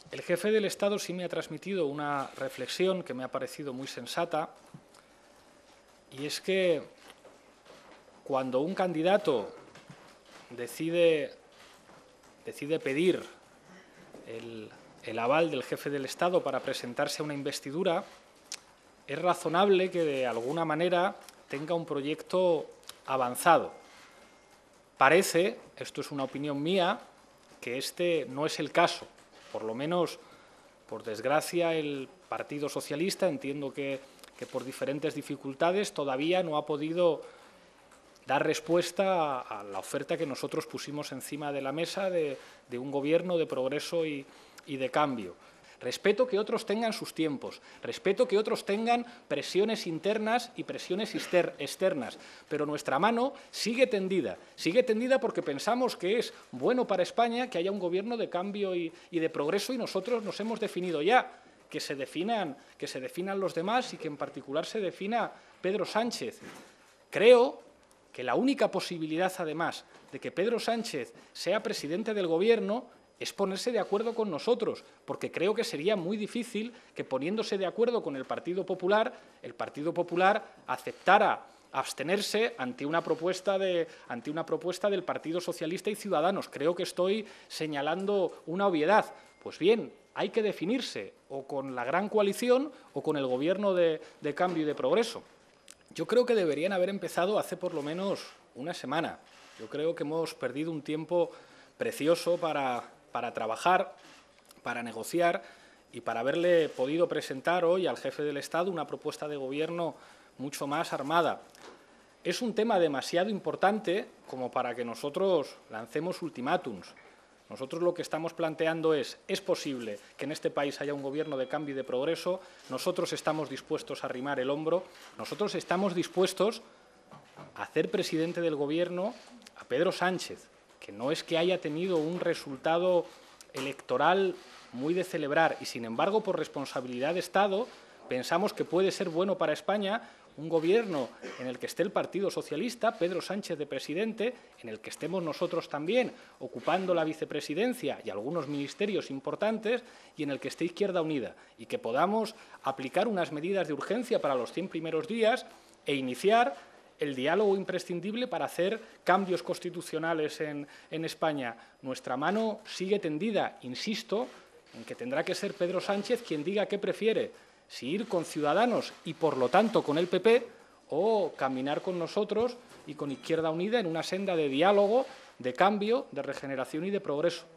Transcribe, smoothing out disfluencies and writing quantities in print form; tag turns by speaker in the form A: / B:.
A: El jefe del Estado sí me ha transmitido una reflexión que me ha parecido muy sensata, y es que cuando un candidato decide pedir el aval del jefe del Estado para presentarse a una investidura, es razonable que de alguna manera tenga un proyecto avanzado. Parece, esto es una opinión mía, que este no es el caso. Por lo menos, por desgracia, el Partido Socialista, entiendo que por diferentes dificultades todavía no ha podido dar respuesta a la oferta que nosotros pusimos encima de la mesa de un gobierno de progreso y de cambio. Respeto que otros tengan sus tiempos, respeto que otros tengan presiones internas y presiones externas, pero nuestra mano sigue tendida porque pensamos que es bueno para España que haya un gobierno de cambio y de progreso, y nosotros nos hemos definido ya, que se definan los demás y que en particular se defina Pedro Sánchez. Creo que la única posibilidad, además, de que Pedro Sánchez sea presidente del Gobierno es ponerse de acuerdo con nosotros, porque creo que sería muy difícil que, poniéndose de acuerdo con el Partido Popular aceptara abstenerse ante una propuesta del Partido Socialista y Ciudadanos. Creo que estoy señalando una obviedad. Pues bien, hay que definirse o con la gran coalición o con el Gobierno de cambio y de progreso. Yo creo que deberían haber empezado hace por lo menos una semana. Yo creo que hemos perdido un tiempo precioso para trabajar, para negociar y para haberle podido presentar hoy al jefe del Estado una propuesta de gobierno mucho más armada. Es un tema demasiado importante como para que nosotros lancemos ultimátums. Nosotros lo que estamos planteando es posible que en este país haya un gobierno de cambio y de progreso, nosotros estamos dispuestos a arrimar el hombro, nosotros estamos dispuestos a hacer presidente del Gobierno a Pedro Sánchez, que no es que haya tenido un resultado electoral muy de celebrar, y sin embargo, por responsabilidad de Estado, pensamos que puede ser bueno para España un gobierno en el que esté el Partido Socialista, Pedro Sánchez de presidente, en el que estemos nosotros también ocupando la vicepresidencia y algunos ministerios importantes, y en el que esté Izquierda Unida, y que podamos aplicar unas medidas de urgencia para los 100 primeros días e iniciar el diálogo imprescindible para hacer cambios constitucionales en España. Nuestra mano sigue tendida, insisto, en que tendrá que ser Pedro Sánchez quien diga qué prefiere, si ir con Ciudadanos y, por lo tanto, con el PP, o caminar con nosotros y con Izquierda Unida en una senda de diálogo, de cambio, de regeneración y de progreso.